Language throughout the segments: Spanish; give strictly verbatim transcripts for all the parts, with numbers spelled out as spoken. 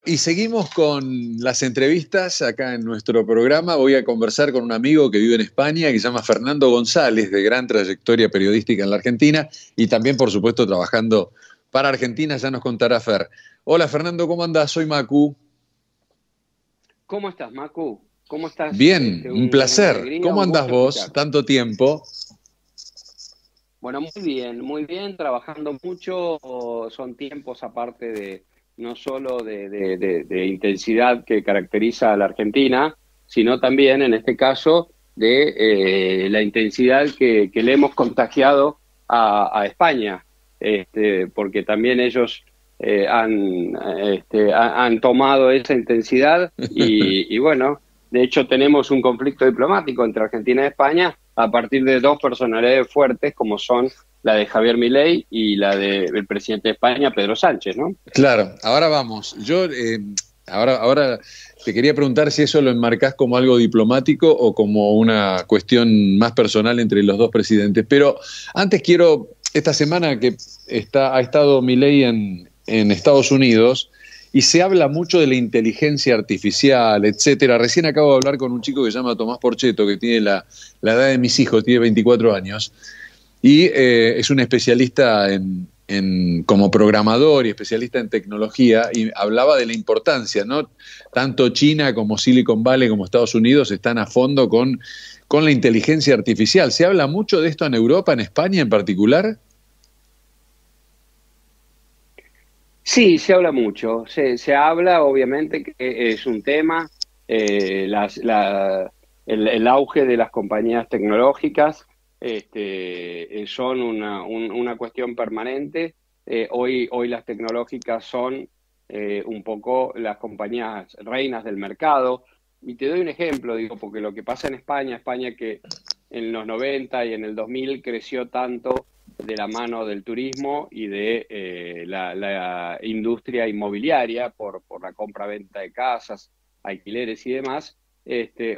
Y seguimos con las entrevistas acá en nuestro programa. Voy a conversar con un amigo que vive en España, que se llama Fernando González, de gran trayectoria periodística en la Argentina y también, por supuesto, trabajando para Argentina. Ya nos contará Fer. Hola, Fernando, ¿cómo andás? Soy Macu. ¿Cómo estás, Macu? ¿Cómo estás? Bien, Este, un un- una placer. alegría, ¿Cómo un andás gusto vos? escucharte. Tanto tiempo. Bueno, muy bien, muy bien, trabajando mucho. Son tiempos aparte de no solo de, de- de- de intensidad que caracteriza a la Argentina, sino también, en este caso, de eh, la intensidad que, que le hemos contagiado a, a España, este, porque también ellos eh, han, este, ha- han tomado esa intensidad y, y bueno, de hecho tenemos un conflicto diplomático entre Argentina y España a partir de dos personalidades fuertes como son la de Javier Milei y la del presidente de España, Pedro Sánchez, ¿no? Claro, ahora vamos. Yo eh, ahora, ahora te quería preguntar si eso lo enmarcás como algo diplomático o como una cuestión más personal entre los dos presidentes. Pero antes quiero, esta semana que está, ha estado Milei en, en Estados Unidos y se habla mucho de la inteligencia artificial, etcétera. Recién acabo de hablar con un chico que se llama Tomás Porchetto, que tiene la, la edad de mis hijos, tiene veinticuatro años. Y eh, es un especialista en, en, como programador y especialista en tecnología, y hablaba de la importancia, ¿no? Tanto China como Silicon Valley como Estados Unidos están a fondo con, con la inteligencia artificial. ¿Se habla mucho de esto en Europa, en España en particular? Sí, se habla mucho. Se, se habla, obviamente, que es un tema, eh, las- la- el, el auge de las compañías tecnológicas este, eh, son una, un- una cuestión permanente. Eh, hoy, hoy las tecnológicas son eh, un poco las compañías reinas del mercado. Y te doy un ejemplo, digo, porque lo que pasa en España, España que en los noventa y en el dos mil creció tanto de la mano del turismo y de eh, la, la industria inmobiliaria por, por la compra-venta de casas, alquileres y demás, este,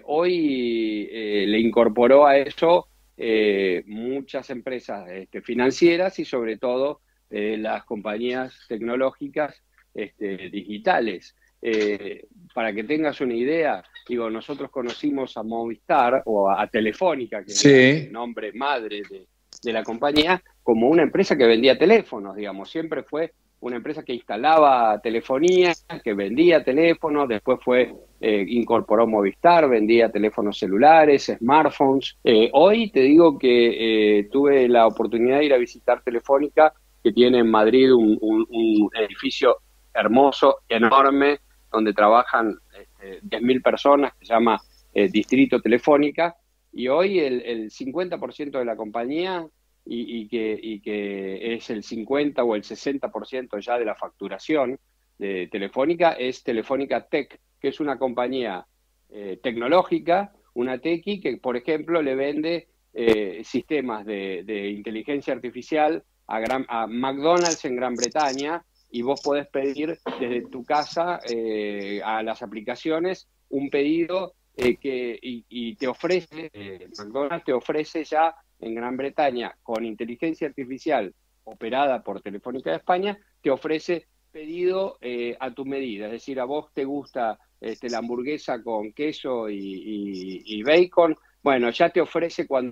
hoy eh, le incorporó a eso eh, muchas empresas este, financieras y sobre todo eh, las compañías tecnológicas este, digitales. Eh, para que tengas una idea, digo, nosotros conocimos a Movistar o a, a Telefónica, que es la, el Sí. nombre madre de, de la compañía, como una empresa que vendía teléfonos, digamos. Siempre fue una empresa que instalaba telefonía, que vendía teléfonos, después fue, eh, incorporó Movistar, vendía teléfonos celulares, smartphones. Eh, hoy te digo que eh, tuve la oportunidad de ir a visitar Telefónica, que tiene en Madrid un, un, un edificio hermoso, enorme, donde trabajan este, diez mil personas, que se llama eh, Distrito Telefónica, y hoy el, el cincuenta por ciento de la compañía y, y, que, y que es el cincuenta o el sesenta por ciento ya de la facturación de Telefónica, es Telefónica Tech, que es una compañía eh, tecnológica, una tequi que, por ejemplo, le vende eh, sistemas de, de inteligencia artificial a, gran, a McDonald's en Gran Bretaña, y vos podés pedir desde tu casa eh, a las aplicaciones un pedido eh, que, y, y te ofrece, eh, McDonald's te ofrece ya en Gran Bretaña con inteligencia artificial operada por Telefónica de España, te ofrece pedido eh, a tu medida, es decir, a vos te gusta este, la hamburguesa con queso y, y, y bacon, bueno, ya te ofrece cuando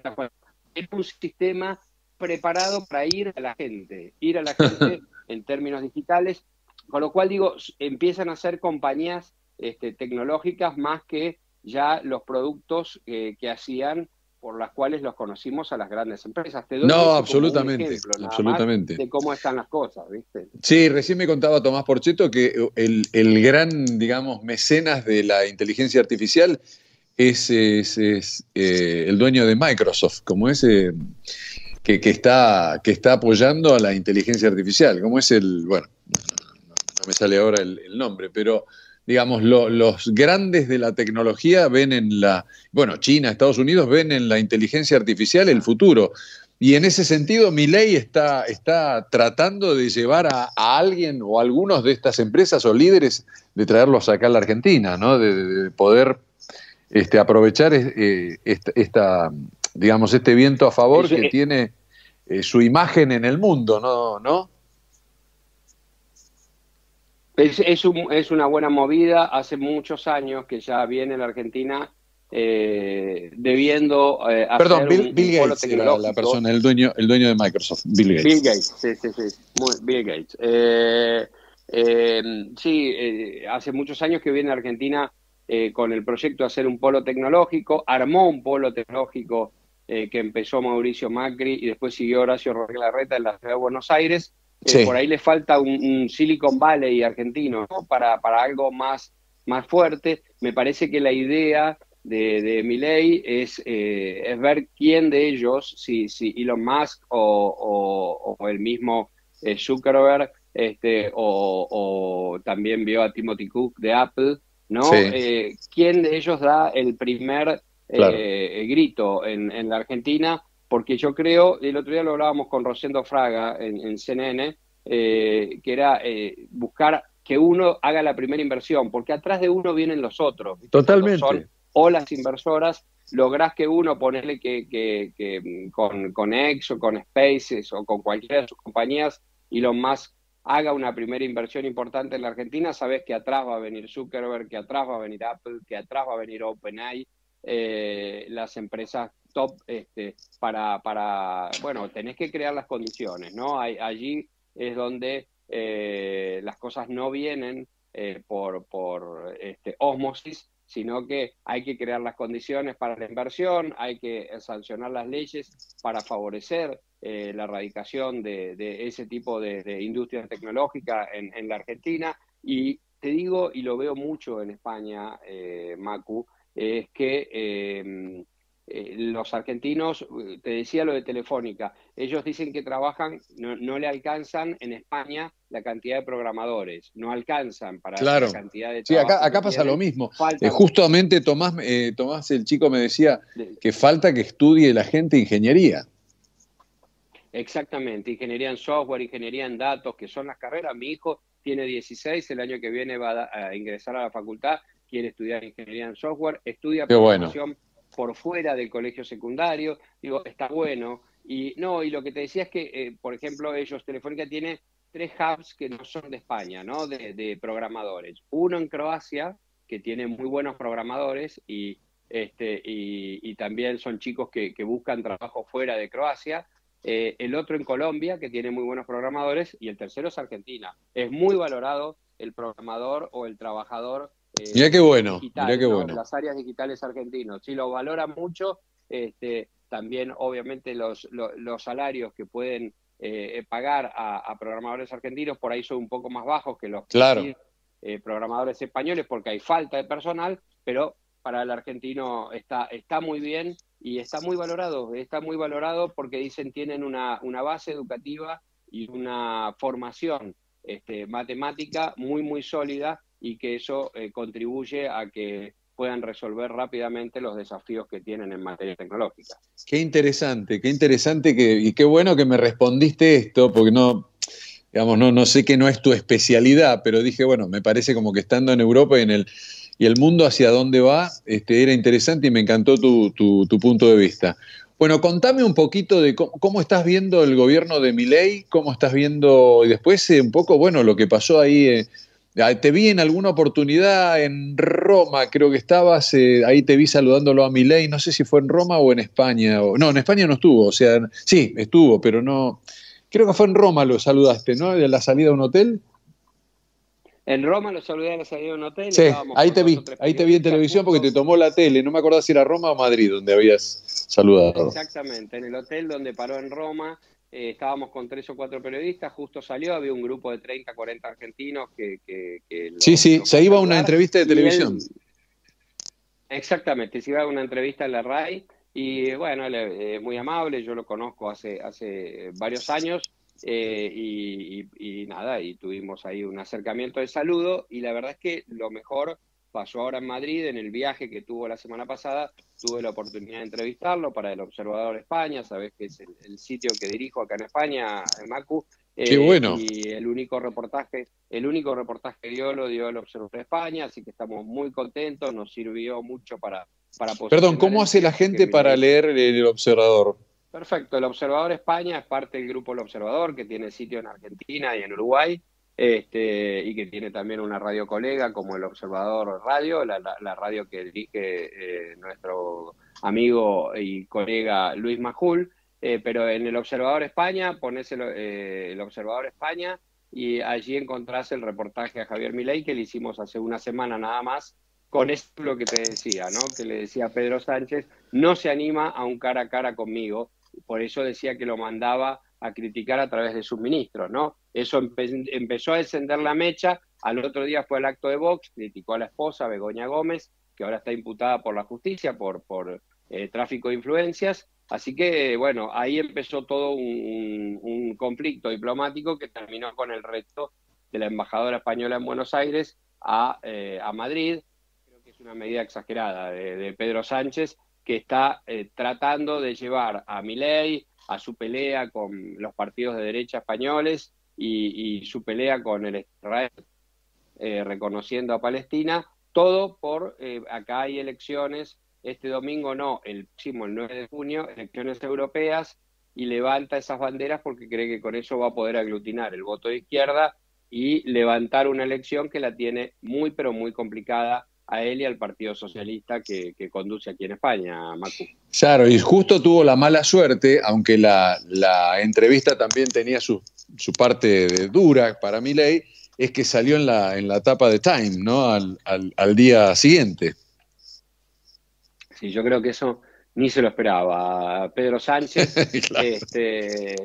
es un sistema preparado para ir a la gente, ir a la gente en términos digitales, con lo cual digo, empiezan a ser compañías este, tecnológicas más que ya los productos eh, que hacían por las cuales los conocimos a las grandes empresas. Te doy No, eso como un absolutamente, ejemplo nada más absolutamente. de cómo están las cosas, ¿viste? Sí, recién me contaba Tomás Porchetto que el, el gran, digamos, mecenas de la inteligencia artificial es, es, es, eh, el dueño de Microsoft, como ese que, que, está, que está apoyando a la inteligencia artificial, como es el, bueno, no, no me sale ahora el, el nombre, pero digamos, lo, los grandes de la tecnología ven en la, bueno, China, Estados Unidos ven en la inteligencia artificial el futuro. Y en ese sentido, Milei está, está tratando de llevar a, a alguien o a algunos de estas empresas o líderes de traerlos acá a la Argentina, ¿no? De, de poder este, aprovechar eh, esta, esta, digamos, este viento a favor Eso, que eh, tiene eh, su imagen en el mundo, ¿no? ¿No? Es, es, un- es una buena movida. Hace muchos años que ya viene la Argentina eh, debiendo eh, Perdón, hacer Bill, un, Bill un polo Gates era la tecnológico. persona, el dueño, el dueño de Microsoft, Bill Bill Gates. Gates, sí, sí, sí, muy- Bill Gates. Eh, eh, sí, eh, hace muchos años que viene Argentina eh, con el proyecto de hacer un polo tecnológico, armó un polo tecnológico eh, que empezó Mauricio Macri y después siguió Horacio Rodríguez Larreta en la ciudad de Buenos Aires. Eh, por Sí, ahí le falta un, un Silicon Valley argentino, ¿no? Para, para algo más, más fuerte. Me parece que la idea de, de Milei es, eh, es ver quién de ellos, si, si Elon Musk o, o, o el mismo eh, Zuckerberg, este, o, o, también vio a Timothy Cook de Apple, ¿no? sí, Eh, ¿quién de ellos da el primer claro. eh, grito en, en, la Argentina? Porque yo creo, el otro día lo hablábamos con Rosendo Fraga en, en C N N, eh, que era eh, buscar que uno haga la primera inversión, porque atrás de uno vienen los otros, ¿viste? Cuando son Totalmente. o las inversoras, lográs que uno, ponerle que, que, que con, con X o con Spaces o con cualquiera de sus compañías, Elon Musk haga una primera inversión importante en la Argentina, sabés que atrás va a venir Zuckerberg, que atrás va a venir Apple, que atrás va a venir OpenAI, eh, las empresas top, este, para, para, bueno, tenés que crear las condiciones, ¿no? Hay, allí es donde eh, las cosas no vienen eh, por, por este, ósmosis, sino que hay que crear las condiciones para la inversión, hay que sancionar las leyes para favorecer eh, la erradicación de, de ese tipo de, de industria tecnológica en, en, la Argentina. Y te digo, y lo veo mucho en España, eh, Macu, es que eh, eh, los argentinos, te decía lo de Telefónica, ellos dicen que trabajan, no, no le alcanzan en España la cantidad de programadores, no alcanzan para la Claro. cantidad de Sí, acá, trabajo que acá pasa lo tienen, mismo. Eh, faltan. justamente Tomás, eh, Tomás, el chico me decía De, que falta que estudie la gente ingeniería. exactamente, ingeniería en software, ingeniería en datos, que son las carreras. Mi hijo tiene dieciséis, el año que viene va a, a ingresar a la facultad, quiere estudiar ingeniería en software, estudia Qué bueno. programación por fuera del colegio secundario. Digo, está bueno. Y no, y lo que te decía es que, eh, por ejemplo, ellos, Telefónica tiene tres hubs que no son de España, ¿no? De, de programadores. Uno en Croacia, que tiene muy buenos programadores y, este, y, y también son chicos que, que buscan trabajo fuera de Croacia. Eh, el otro en Colombia, que tiene muy buenos programadores, y el tercero es Argentina. Es muy valorado el programador o el trabajador Mirá qué eh, bueno, mirá qué digital, ¿no? De bueno. las áreas digitales argentinos. Sí, lo valoran mucho. Este, también, obviamente, los, los, los salarios que pueden eh, pagar a, a, programadores argentinos por ahí son un poco más bajos que los que Claro. piden eh, programadores españoles porque hay falta de personal, pero para el argentino está, está muy bien y está muy valorado, está muy valorado porque dicen tienen una, una base educativa y una formación este, matemática muy, muy sólida y que eso eh, contribuye a que puedan resolver rápidamente los desafíos que tienen en materia tecnológica. Qué interesante, qué interesante que, y qué bueno que me respondiste esto, porque no, digamos, no, no sé que no es tu especialidad, pero dije, bueno, me parece como que estando en Europa y en el, y el mundo hacia dónde va, este, era interesante y me encantó tu, tu, tu punto de vista. Bueno, contame un poquito de cómo, cómo estás viendo el gobierno de Milei, cómo estás viendo, y después eh, un poco, bueno, lo que pasó ahí. Eh, te vi en alguna oportunidad en Roma, creo que estabas, eh, ahí te vi saludándolo a Milei, no sé si fue en Roma o en España. O, no, en España no estuvo, o sea, sí, estuvo, pero no, creo que fue en Roma lo saludaste, ¿no? De la salida a un hotel. En Roma lo saludé a la salida de un hotel, Sí, estábamos ahí con te dos o vi, tres ahí te vi en periodistas televisión porque te justo. tomó la tele, no me acordaba si era Roma o Madrid donde habías saludado. Exactamente, en el hotel donde paró en Roma, eh, estábamos con tres o cuatro periodistas, justo salió, había un grupo de treinta, cuarenta argentinos que, que, que Sí, lo, sí, lo fue se a iba a una saludar entrevista de y televisión. él, exactamente, se iba a una entrevista en la RAI y bueno, él es muy amable, yo lo conozco hace, hace varios años eh, y, y, y nada, y tuvimos ahí un acercamiento de saludo y la verdad es que lo mejor pasó ahora en Madrid, en el viaje que tuvo la semana pasada, tuve la oportunidad de entrevistarlo para El Observador España, sabés que es el, el sitio que dirijo acá en España, en Macu, Qué eh, bueno. y el único reportaje, el único reportaje que dio lo dio El Observador España, así que estamos muy contentos, nos sirvió mucho para, para Perdón, posicionar ¿cómo el hace la tema, que gente para Milei. leer el, el Observador? Perfecto, El Observador España es parte del grupo El Observador, que tiene sitio en Argentina y en Uruguay. este, y que tiene también una radio colega como el Observador Radio, la, la, la radio que dirige eh, nuestro amigo y colega Luis Majul, eh, pero en el Observador España, ponés el, eh, el Observador España y allí encontrás el reportaje a Javier Milei que le hicimos hace una semana nada más, con esto lo que te decía, ¿no? Que le decía a Pedro Sánchez, no se anima a un cara a cara conmigo, por eso decía que lo mandaba a criticar a través de sus ministros, ¿no? Eso empe empezó a encender la mecha, al otro día fue al acto de Vox, criticó a la esposa, Begoña Gómez, que ahora está imputada por la justicia por, por eh, tráfico de influencias, así que, bueno, ahí empezó todo un, un conflicto diplomático que terminó con el reto de la embajadora española en Buenos Aires a, eh, a Madrid. Creo que es una medida exagerada de, de Pedro Sánchez, que está eh, tratando de llevar a Milei a su pelea con los partidos de derecha españoles y, y su pelea con el Israel, eh, reconociendo a Palestina, todo por, eh, acá hay elecciones, este domingo no, el próximo, el nueve de junio, elecciones europeas, y levanta esas banderas porque cree que con eso va a poder aglutinar el voto de izquierda y levantar una elección que la tiene muy, pero muy complicada a él y al Partido Socialista que, que conduce aquí en España, Macu. Claro, y justo tuvo la mala suerte, aunque la, la entrevista también tenía su, su parte de dura para Milei, es que salió en la, en la tapa de Time, ¿no? Al, al, al día siguiente. Sí, yo creo que eso ni se lo esperaba. Pedro Sánchez claro. este,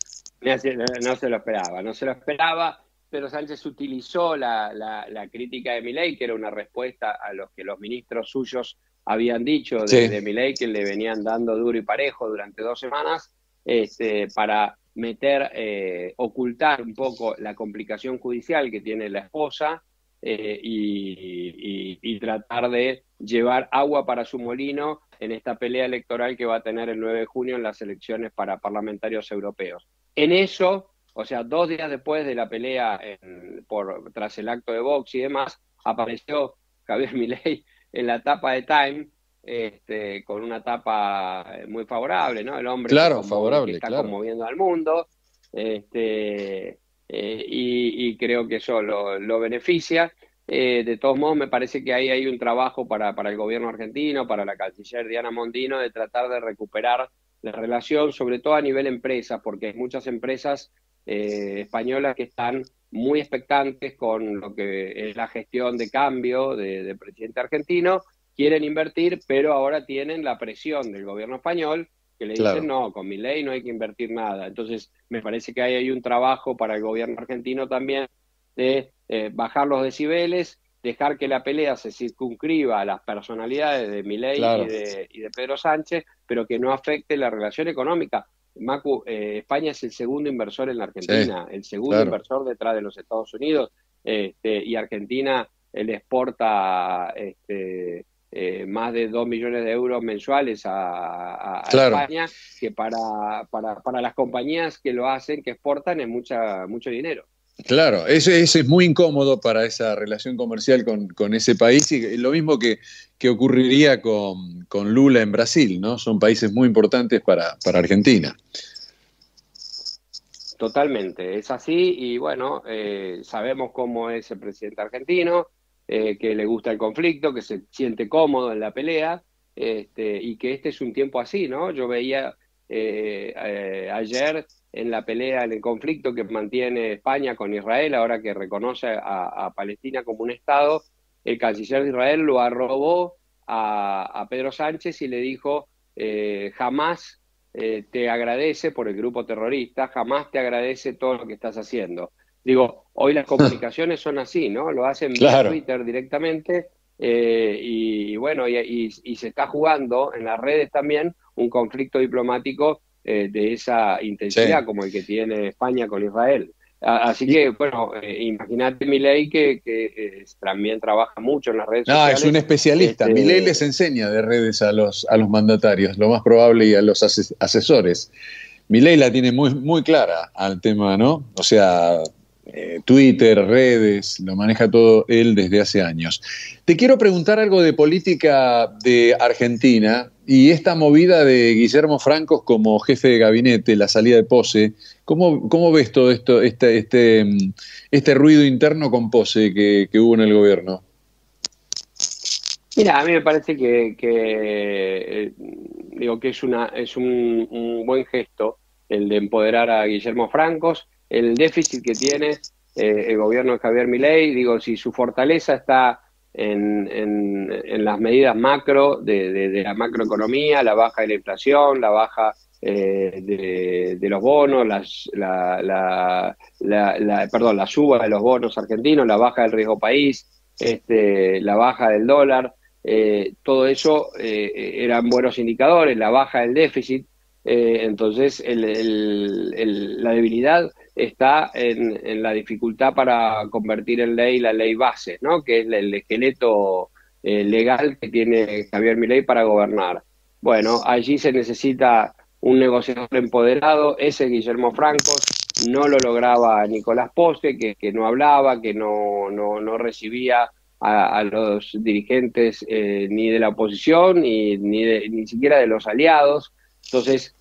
no se lo esperaba, no se lo esperaba. Pedro Sánchez utilizó la, la, la crítica de Milei, que era una respuesta a lo que los ministros suyos habían dicho de, sí. de Milei, que le venían dando duro y parejo durante dos semanas, este, para meter, eh, ocultar un poco la complicación judicial que tiene la esposa eh, y, y, y tratar de llevar agua para su molino en esta pelea electoral que va a tener el nueve de junio en las elecciones para parlamentarios europeos. En eso, o sea, dos días después de la pelea en, por, tras el acto de Vox y demás, apareció Javier Milei en la tapa de Time, este, con una tapa muy favorable, ¿no? El hombre claro, que, favorable, que está claro. conmoviendo al mundo, este, eh, y, y creo que eso lo, lo beneficia. Eh, de todos modos, me parece que ahí hay un trabajo para, para el gobierno argentino, para la canciller Diana Mondino, de tratar de recuperar la relación, sobre todo a nivel empresas, porque hay muchas empresas eh, españolas que están muy expectantes con lo que es la gestión de cambio del de presidente argentino, quieren invertir, pero ahora tienen la presión del gobierno español que le claro. dicen no, con mi ley no hay que invertir nada. Entonces, me parece que ahí hay un trabajo para el gobierno argentino también de eh, bajar los decibeles, dejar que la pelea se circunscriba a las personalidades de Milei claro. y, de, y de Pedro Sánchez, pero que no afecte la relación económica. Macu, eh, España es el segundo inversor en la Argentina, sí, el segundo claro. inversor detrás de los Estados Unidos, este, y Argentina eh, le exporta este, eh, más de dos millones de euros mensuales a, a, claro. a España, que para, para, para las compañías que lo hacen, que exportan, es mucha, mucho dinero. Claro, eso, eso es muy incómodo para esa relación comercial con, con ese país, y lo mismo que, que ocurriría con, con Lula en Brasil, ¿no? Son países muy importantes para, para Argentina. Totalmente, es así, y bueno, eh, sabemos cómo es el presidente argentino, eh, que le gusta el conflicto, que se siente cómodo en la pelea, este, y que este es un tiempo así, ¿no? Yo veía eh, eh, ayer en la pelea, en el conflicto que mantiene España con Israel, ahora que reconoce a, a Palestina como un Estado, el canciller de Israel lo arrobó a, a Pedro Sánchez y le dijo, eh, jamás eh, te agradece por el grupo terrorista, jamás te agradece todo lo que estás haciendo. Digo, hoy las comunicaciones son así, ¿no? Lo hacen claro. vía Twitter directamente, eh, y, y bueno, y, y, y se está jugando en las redes también un conflicto diplomático Eh, de esa intensidad, sí. como el que tiene España con Israel. Así que, bueno, eh, imagínate Milei que, que eh, también trabaja mucho en las redes no, sociales. Es un especialista. Este... Milei les enseña de redes a los, a los mandatarios, lo más probable, y a los ases asesores. Milei la tiene muy, muy clara al tema, ¿no? O sea, eh, Twitter, redes, lo maneja todo él desde hace años. Te quiero preguntar algo de política de Argentina y esta movida de Guillermo Francos como jefe de gabinete, la salida de Pose, ¿Cómo, cómo ves todo esto, este, este, este ruido interno con pose que, que hubo en el gobierno? Mira, a mí me parece que, que, eh, digo que es una es un, un buen gesto el de empoderar a Guillermo Francos. El déficit que tiene eh, el gobierno de Javier Milei, digo, si su fortaleza está en, en, en las medidas macro de, de, de la macroeconomía, la baja de la inflación, la baja eh, de, de los bonos, las, la, la, la, la, perdón, la suba de los bonos argentinos, la baja del riesgo país, este, la baja del dólar. Eh, todo eso eh, eran buenos indicadores, la baja del déficit, eh, entonces el, el, el, la debilidad está en, en, la dificultad para convertir en ley la ley base, ¿no? Que es el esqueleto eh, legal que tiene Javier Milei para gobernar. Bueno, allí se necesita un negociador empoderado, ese Guillermo Francos, no lo lograba Nicolás Poste, que, que no hablaba, que no, no, no recibía A, a los dirigentes eh, ni de la oposición ni, ni, de, ni siquiera de los aliados. Entonces,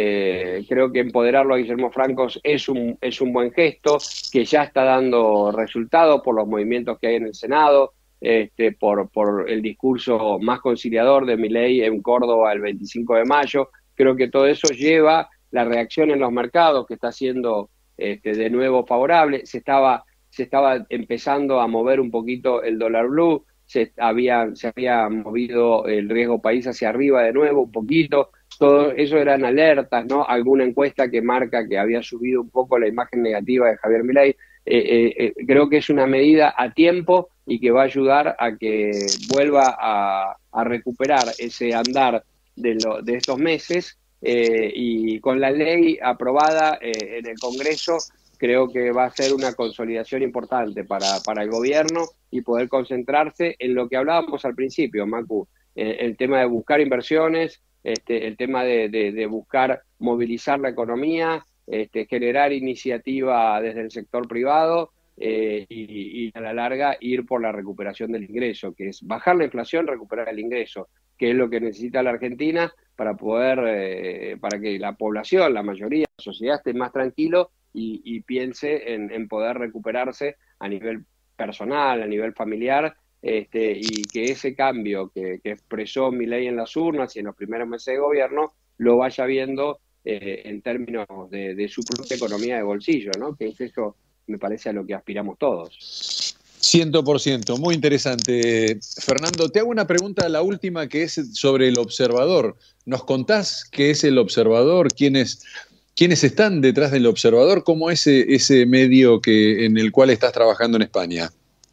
eh, creo que empoderarlo a Guillermo Francos es un, es un buen gesto, que ya está dando resultados por los movimientos que hay en el Senado, este, por, por el discurso más conciliador de Milei en Córdoba el veinticinco de mayo. Creo que todo eso lleva la reacción en los mercados, que está siendo este, de nuevo favorable. Se estaba se estaba empezando a mover un poquito el dólar blue, se había, se había movido el riesgo país hacia arriba de nuevo un poquito, todo eso eran alertas, ¿no? Alguna encuesta que marca que había subido un poco la imagen negativa de Javier Milei. Eh, eh, eh, creo que es una medida a tiempo y que va a ayudar a que vuelva a, a recuperar ese andar de, lo, de estos meses, eh, y con la ley aprobada eh, en el Congreso, creo que va a ser una consolidación importante para, para el gobierno y poder concentrarse en lo que hablábamos al principio, Macu, eh, el tema de buscar inversiones, este, el tema de, de, de buscar movilizar la economía, este, generar iniciativa desde el sector privado, eh, y, y a la larga ir por la recuperación del ingreso, que es bajar la inflación, recuperar el ingreso, que es lo que necesita la Argentina para poder, eh, para que la población, la mayoría, la sociedad esté más tranquilo y, y piense en, en poder recuperarse a nivel personal, a nivel familiar, este, y que ese cambio que, que expresó Milei en las urnas y en los primeros meses de gobierno lo vaya viendo eh, en términos de, de su propia economía de bolsillo, ¿no? Que es eso, me parece, a lo que aspiramos todos. cien por ciento, muy interesante. Fernando, te hago una pregunta, la última, que es sobre El Observador. ¿Nos contás qué es El Observador? ¿Quiénes, quiénes están detrás del Observador? ¿Cómo es ese, ese medio que, en el cual estás trabajando en España?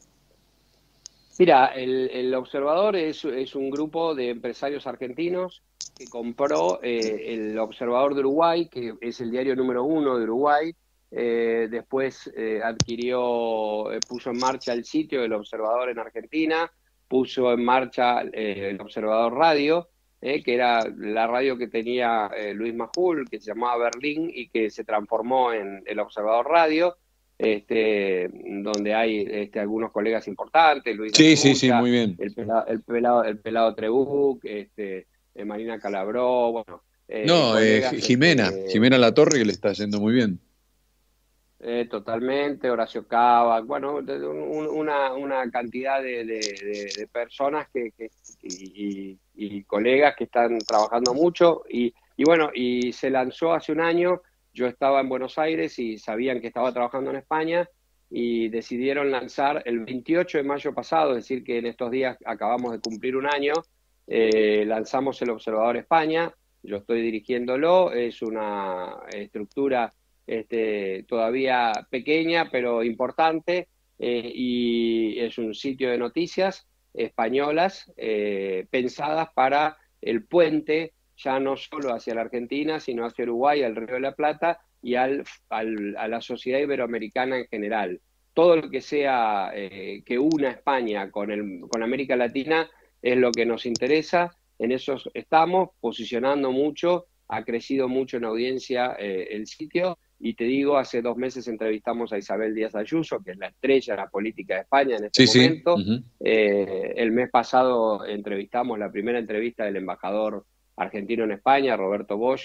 Mira, el, el Observador es, es un grupo de empresarios argentinos que compró eh, el Observador de Uruguay, que es el diario número uno de Uruguay. Eh, después eh, adquirió, eh, puso en marcha el sitio del Observador en Argentina, puso en marcha eh, el Observador Radio, eh, que era la radio que tenía eh, Luis Majul, que se llamaba Berlín y que se transformó en el Observador Radio. Este, donde hay este, algunos colegas importantes, Luis Sí, sí, sí, Mucha, muy bien. el pelado, el pelado, el pelado Trebuc, este, eh, Marina Calabró, bueno, eh, No, eh, colegas Jimena, este, Jimena Latorre, que le está yendo muy bien. eh, totalmente, Horacio Cava, bueno, un, una, una cantidad de, de, de, de personas que, que y, y, y colegas que están trabajando mucho, y, y bueno, y se lanzó hace un año. Yo estaba en Buenos Aires y sabían que estaba trabajando en España y decidieron lanzar el veintiocho de mayo pasado, es decir, que en estos días acabamos de cumplir un año, eh, lanzamos el Observador España. Yo estoy dirigiéndolo, es una estructura este, todavía pequeña pero importante, eh, y es un sitio de noticias españolas eh, pensadas para el puente, ya no solo hacia la Argentina, sino hacia Uruguay, al Río de la Plata y al, al, a la sociedad iberoamericana en general. Todo lo que sea eh, que una España con, el, con América Latina es lo que nos interesa. En eso estamos posicionando mucho, ha crecido mucho en audiencia eh, el sitio. Y te digo, hace dos meses entrevistamos a Isabel Díaz Ayuso, que es la estrella de la política de España en este Sí, sí. momento. Uh-huh. Eh, el mes pasado entrevistamos la primera entrevista del embajador argentino en España, Roberto Bosch,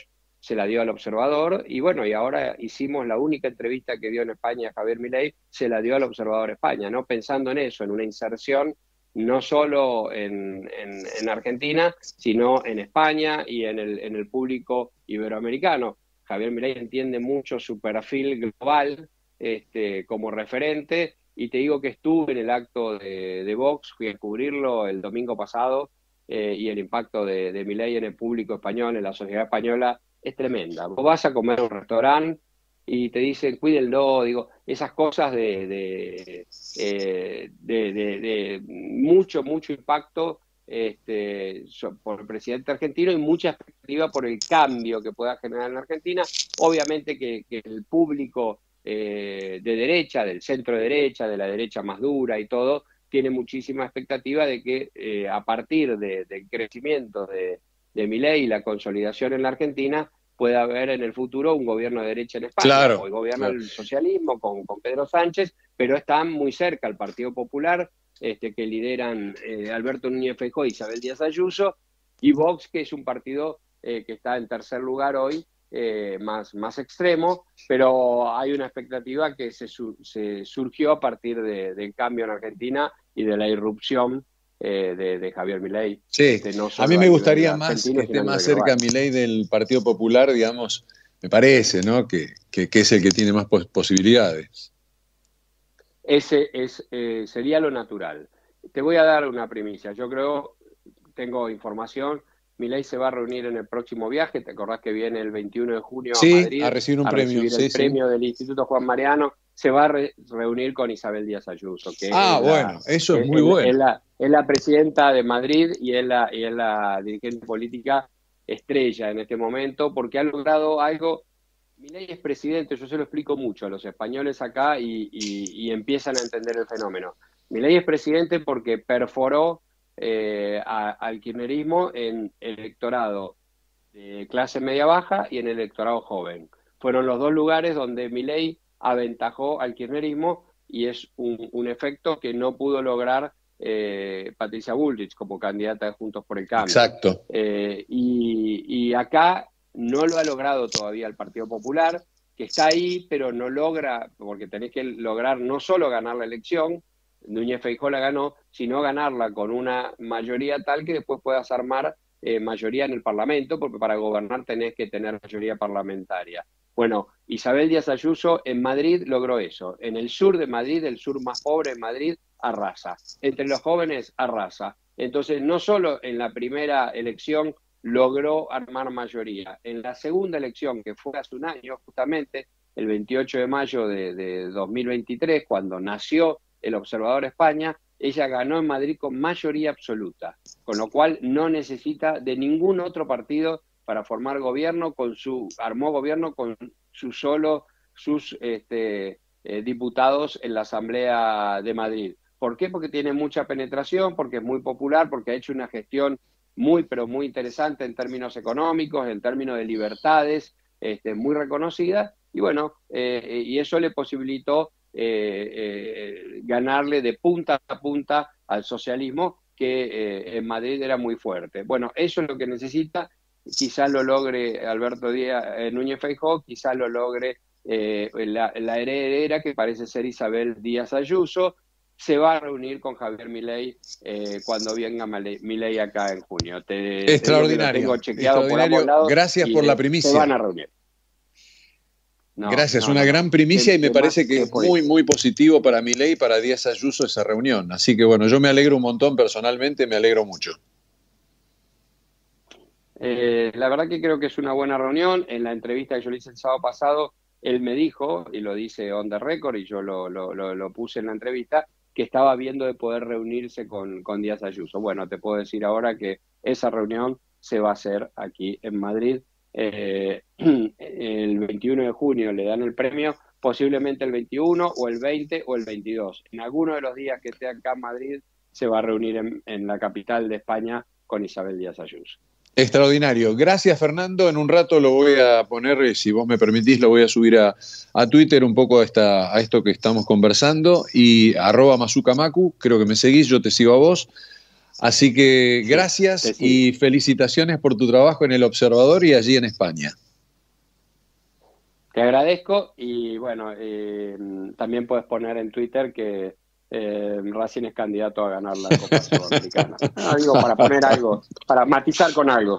se la dio al Observador, y bueno, y ahora hicimos la única entrevista que dio en España Javier Milei, se la dio al Observador España, ¿no? Pensando en eso, en una inserción no solo en, en, en Argentina, sino en España y en el, en el público iberoamericano. Javier Milei entiende mucho su perfil global este, como referente, y te digo que estuve en el acto de, de Vox, fui a cubrirlo el domingo pasado, eh, y el impacto de, de Milei en el público español, en la sociedad española, es tremenda. Vos vas a comer a un restaurante y te dicen, cuídenlo, digo, esas cosas de, de, eh, de, de, de mucho, mucho impacto este, por el presidente argentino y mucha expectativa por el cambio que pueda generar en Argentina. Obviamente que, que el público eh, de derecha, del centro derecha, de la derecha más dura y todo, tiene muchísima expectativa de que eh, a partir de, del crecimiento de, de Milei y la consolidación en la Argentina, pueda haber en el futuro un gobierno de derecha en España. Claro, Hoy gobierna claro. el socialismo con, con Pedro Sánchez, pero están muy cerca el Partido Popular, este, que lideran eh, Alberto Núñez Feijóo y Isabel Díaz Ayuso, y Vox, que es un partido eh, que está en tercer lugar hoy, eh, más, más extremo, pero hay una expectativa que se, se surgió a partir de, del cambio en Argentina y de la irrupción Eh, de, de Javier Milei. Sí, este, no a mí me gustaría más que esté más cerca global. Milei del Partido Popular, digamos, me parece, ¿no? Que, que, que es el que tiene más pos posibilidades. Ese es, eh, sería lo natural. Te voy a dar una primicia. Yo creo, tengo información, Milei se va a reunir en el próximo viaje. ¿Te acordás que viene el veintiuno de junio Sí, a Madrid a recibir un a premio? recibir Sí, el sí. premio del Instituto Juan Mariano? Se va a re reunir con Isabel Díaz Ayuso, que ah, es, bueno, la, eso es muy es, bueno. es, la, es la presidenta de Madrid y es la, y es la dirigente política estrella en este momento, porque ha logrado algo. Milei es presidente, yo se lo explico mucho a los españoles acá y, y, y empiezan a entender el fenómeno. Milei es presidente porque perforó eh, a, al kirchnerismo en el electorado de clase media-baja y en el electorado joven. Fueron los dos lugares donde Milei aventajó al kirchnerismo, y es un, un efecto que no pudo lograr eh, Patricia Bullrich como candidata de Juntos por el Cambio. Exacto. Eh, y, y acá no lo ha logrado todavía el Partido Popular, que está ahí, pero no logra, porque tenés que lograr no solo ganar la elección, Núñez Feijóo la ganó, sino ganarla con una mayoría tal que después puedas armar eh, mayoría en el Parlamento, porque para gobernar tenés que tener mayoría parlamentaria. Bueno, Isabel Díaz Ayuso en Madrid logró eso. En el sur de Madrid, el sur más pobre de Madrid, arrasa. Entre los jóvenes, arrasa. Entonces, no solo en la primera elección logró armar mayoría. En la segunda elección, que fue hace un año, justamente, el veintiocho de mayo de, de dos mil veintitrés, cuando nació el Observador España, ella ganó en Madrid con mayoría absoluta, con lo cual no necesita de ningún otro partido para formar gobierno, con su, armó gobierno con su solo, sus este, eh, diputados en la Asamblea de Madrid. ¿Por qué? Porque tiene mucha penetración, porque es muy popular, porque ha hecho una gestión muy, pero muy interesante en términos económicos, en términos de libertades, este, muy reconocida, y bueno, eh, y eso le posibilitó eh, eh, ganarle de punta a punta al socialismo, que eh, en Madrid era muy fuerte. Bueno, eso es lo que necesita. Quizás lo logre Alberto Díaz, eh, Núñez Feijóo, quizás lo logre eh, la, la heredera, que parece ser Isabel Díaz Ayuso. Se va a reunir con Javier Milei eh, cuando venga Milei acá en junio. Te, extraordinario. Te digo que lo tengo chequeado extraordinario. por ambos lados. Gracias por la primicia. Se van a reunir. No, Gracias, no, una no, gran primicia y me parece que es muy, muy positivo para Milei y para Díaz Ayuso esa reunión. Así que bueno, yo me alegro un montón personalmente, me alegro mucho. Eh, la verdad que creo que es una buena reunión. En la entrevista que yo le hice el sábado pasado, él me dijo, y lo dice on the record, y yo lo, lo, lo, lo puse en la entrevista, que estaba viendo de poder reunirse con, con Díaz Ayuso. Bueno, te puedo decir ahora que esa reunión se va a hacer aquí en Madrid. Eh, el veintiuno de junio le dan el premio, posiblemente el veintiuno o el veinte o el veintidós. En alguno de los días que esté acá en Madrid se va a reunir en, en la capital de España con Isabel Díaz Ayuso. Extraordinario. Gracias, Fernando. En un rato lo voy a poner, si vos me permitís, lo voy a subir a, a Twitter un poco a, esta, a esto que estamos conversando. Y arroba Mazukamaku, creo que me seguís, yo te sigo a vos. Así que gracias sí, y felicitaciones por tu trabajo en El Observador y allí en España. Te agradezco y bueno, eh, también puedes poner en Twitter que eh, Racing es candidato a ganar la Copa Sudamericana. Ah, digo, para poner algo, para matizar con algo.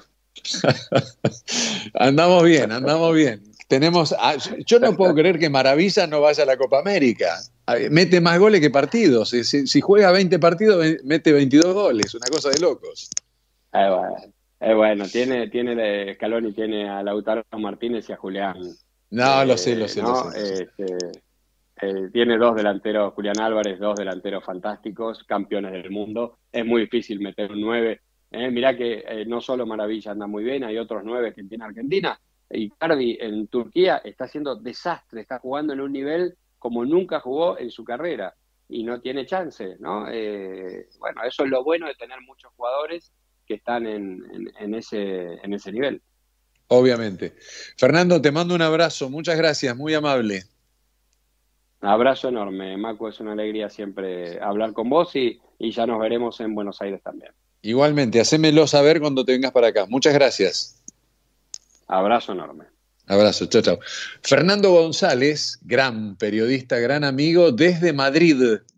Andamos bien, andamos bien. Tenemos, yo no puedo creer que Maravilla no vaya a la Copa América. Mete más goles que partidos. Si, si juega veinte partidos, mete veintidós goles. Una cosa de locos. Eh, bueno, eh, bueno, tiene, tiene Scaloni, tiene a Lautaro Martínez y a Julián. No, eh, lo sé, lo sé, ¿no? lo sé. Lo sé. Este, eh, tiene dos delanteros, Julián Álvarez, dos delanteros fantásticos, campeones del mundo. Es muy difícil meter un nueve. Eh, mirá que eh, no solo Maravilla anda muy bien, hay otros nueve que tiene Argentina. Icardi en Turquía está haciendo desastre, está jugando en un nivel como nunca jugó en su carrera y no tiene chance, ¿no? Eh, bueno, eso es lo bueno de tener muchos jugadores que están en, en, en, ese, en ese nivel. Obviamente. Fernando, te mando un abrazo, muchas gracias, muy amable. Un abrazo enorme, Macu, es una alegría siempre hablar con vos y, y ya nos veremos en Buenos Aires también. Igualmente, hacémelo saber cuando te vengas para acá. Muchas gracias. Abrazo enorme. Abrazo, chao, chao. Fernando González, gran periodista, gran amigo, desde Madrid.